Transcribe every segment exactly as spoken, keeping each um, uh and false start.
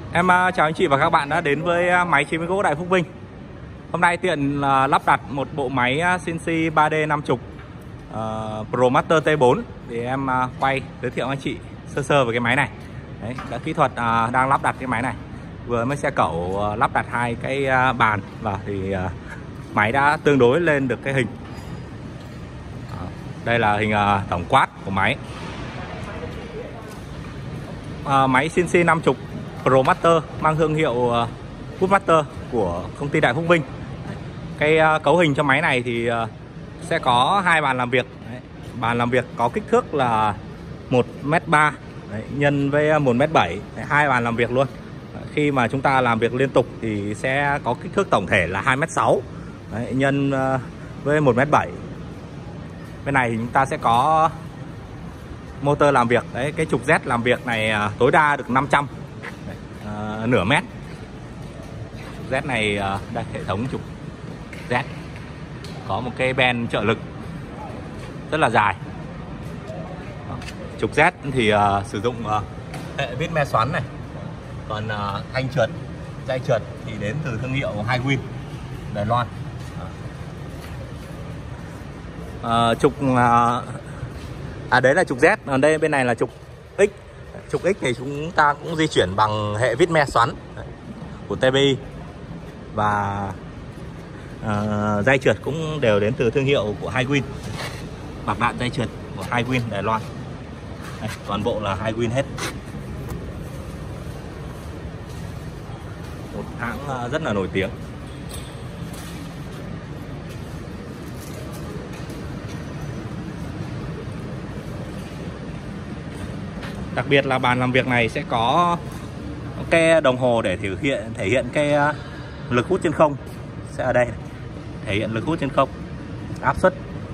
Em chào anh chị và các bạn đã đến với máy chế biến gỗ Đại Phúc Vinh. Hôm nay Tiện lắp đặt một bộ máy xê en xê ba D năm mươi uh, ProMaster T bốn để em quay giới thiệu anh chị sơ sơ về cái máy này. Đấy, đã kỹ thuật uh, đang lắp đặt cái máy này. Vừa mới xe cẩu uh, lắp đặt hai cái uh, bàn vào thì uh, máy đã tương đối lên được cái hình. Uh, đây là hình uh, tổng quát của máy. Uh, máy xê en xê năm mươi ProMaster mang thương hiệu uh, Woodmaster của công ty Đại Phúc Vinh. Cái uh, cấu hình cho máy này thì uh, sẽ có hai bàn làm việc. Đấy, bàn làm việc có kích thước là một mét ba nhân với một mét bảy, hai bàn làm việc luôn. Khi mà chúng ta làm việc liên tục thì sẽ có kích thước tổng thể là hai mét sáu nhân uh, với một mét bảy. Bên này thì chúng ta sẽ có motor làm việc. Đấy, cái trục Z làm việc này uh, tối đa được năm trăm. Uh, nửa mét. Trục Z này uh, đây, hệ thống trục Z có một cái ben trợ lực rất là dài. Trục Z thì uh, sử dụng uh, hệ vít me xoắn này. Còn uh, thanh trượt, dây trượt thì đến từ thương hiệu Highwind Đài Loan. Uh, trục uh, à đấy là trục Z, còn đây bên này là trục X. Trục X thì chúng ta cũng di chuyển bằng hệ vít me xoắn của tê bê i và uh, dây trượt cũng đều đến từ thương hiệu của Highwind. Bạc đạn dây trượt của Highwind Đài Loan. Đây, toàn bộ là Highwind hết. Một hãng uh, rất là nổi tiếng. Đặc biệt là bàn làm việc này sẽ có cái đồng hồ để thể hiện thể hiện cái lực hút trên không, sẽ ở đây thể hiện lực hút trên không, áp suất.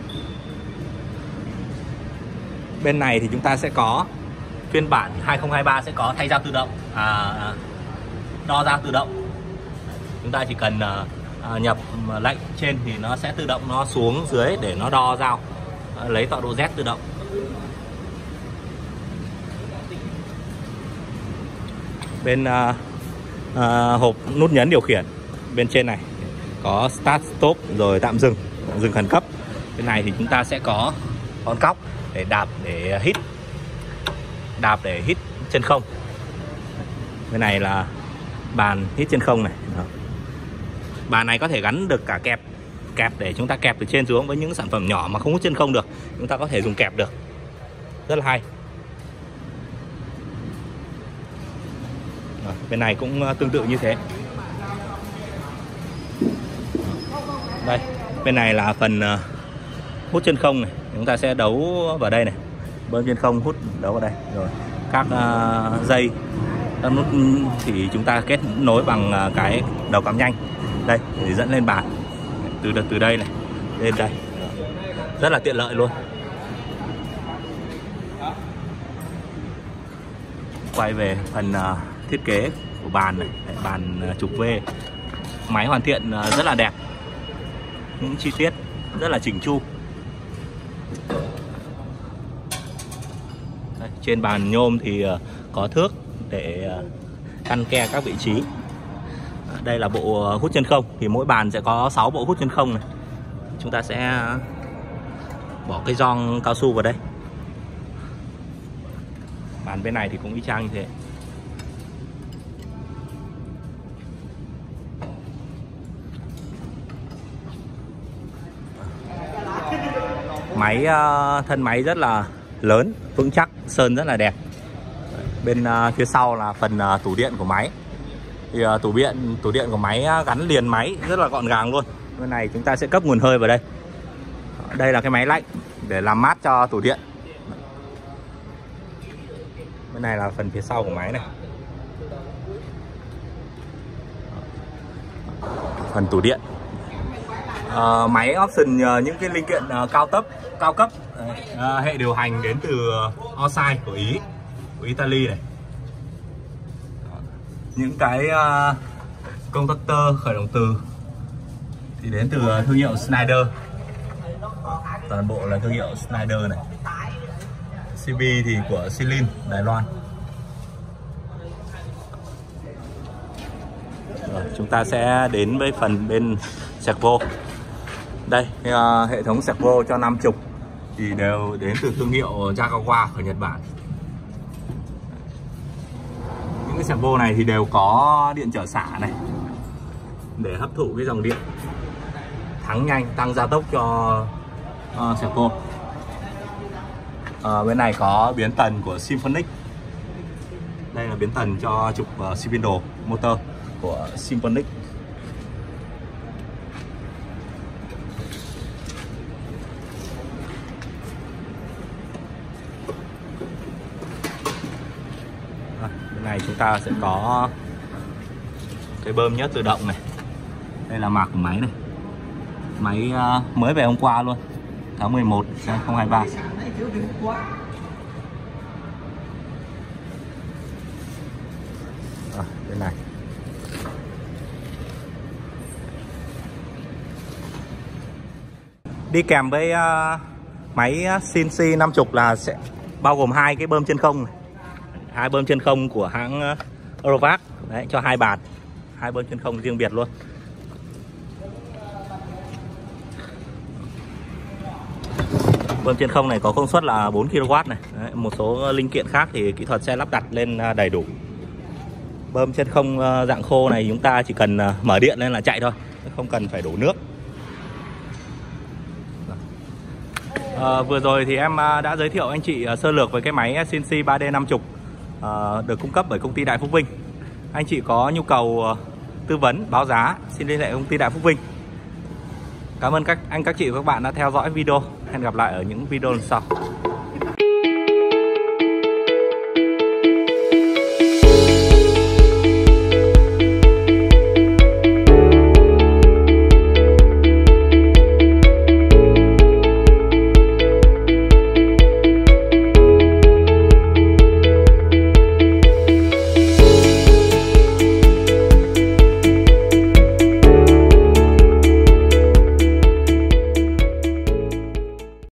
Bên này thì chúng ta sẽ có phiên bản hai không hai ba sẽ có thay dao tự động, à, đo dao tự động. Chúng ta chỉ cần à, nhập lệnh trên thì nó sẽ tự động nó xuống dưới để nó đo dao, lấy tọa độ Z tự động. Bên uh, uh, hộp nút nhấn điều khiển bên trên này có start stop rồi tạm dừng, dừng khẩn cấp. Bên này thì chúng ta sẽ có con cóc để đạp để hít, đạp để hít chân không. Bên này là bàn hít chân không này. Đó. Bàn này có thể gắn được cả kẹp, kẹp để chúng ta kẹp từ trên xuống. Với những sản phẩm nhỏ mà không hút chân không được, chúng ta có thể dùng kẹp được, rất là hay. Bên này cũng tương tự như thế. Đây, bên này là phần hút chân không này, chúng ta sẽ đấu vào đây này, bơm chân không hút đấu vào đây. Rồi các uh, dây, các nút thì chúng ta kết nối bằng uh, cái đầu cắm nhanh đây để dẫn lên bàn từ từ đây này lên đây, rất là tiện lợi luôn. Quay về phần uh, thiết kế của bàn này, bàn trục V. Máy hoàn thiện rất là đẹp, những chi tiết rất là chỉnh chu. Đây, trên bàn nhôm thì có thước để căn ke các vị trí. Đây là bộ hút chân không, thì mỗi bàn sẽ có sáu bộ hút chân không này. Chúng ta sẽ bỏ cái gioăng cao su vào đây. Bàn bên này thì cũng y chang như thế. Máy thân máy rất là lớn, vững chắc, sơn rất là đẹp. Bên phía sau là phần tủ điện của máy. Thì tủ điện tủ điện của máy gắn liền máy rất là gọn gàng luôn. Bên này chúng ta sẽ cấp nguồn hơi vào đây. Đây là cái máy lạnh để làm mát cho tủ điện. Bên này là phần phía sau của máy này. Phần tủ điện. Uh, máy option uh, những cái linh kiện uh, cao cấp cao cấp uh, hệ điều hành đến từ uh, Osai của Ý, của Italy này. Đó. Những cái uh, contactor khởi động từ thì đến từ uh, thương hiệu Schneider. Toàn bộ là thương hiệu Schneider này. xê bê thì của Silin Đài Loan. chúng ta sẽ đến với phần bên servo. Đây, cái, uh, hệ thống servo cho năm mươi thì đều đến từ thương hiệu Yagawa của Nhật Bản. Những cái servo này thì đều có điện trở xả này để hấp thụ cái dòng điện thắng nhanh, tăng gia tốc cho uh, servo. Uh, bên này có biến tần của Symphonic. Đây là biến tần cho trục uh, Cylinder motor của Symphonic. À, bên này chúng ta sẽ có cái bơm nhớt tự động này. Đây là mạc của máy này. Máy uh, mới về hôm qua luôn, tháng mười một năm hai không hai ba. À, bên này đi kèm với uh, máy xê en xê năm mươi là sẽ bao gồm hai cái bơm chân không này. Hai bơm chân không của hãng uh, Eurovac đấy, cho hai bàn, hai bơm chân không riêng biệt luôn. Bơm chân không này có công suất là bốn ki lô oát này. Đấy, một số linh kiện khác thì kỹ thuật sẽ lắp đặt lên đầy đủ. Bơm chân không dạng khô này chúng ta chỉ cần mở điện lên là chạy thôi, không cần phải đổ nước. À, vừa rồi thì em đã giới thiệu anh chị sơ lược về cái máy xê en xê ba D năm mươi à, được cung cấp bởi công ty Đại Phúc Vinh. Anh chị có nhu cầu tư vấn, báo giá xin liên hệ công ty Đại Phúc Vinh. Cảm ơn các anh các chị và các bạn đã theo dõi video. Hẹn gặp lại ở những video lần sau.